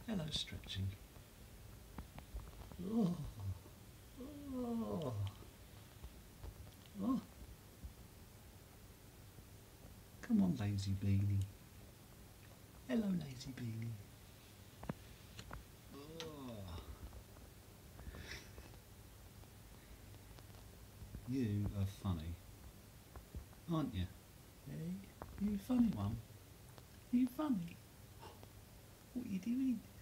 Hello, stretching. Oh, oh, oh. Come on, lazy beanie. Hello, lazy beanie. Oh. You are funny, aren't you? Hey, you funny one. You funny. What are you doing?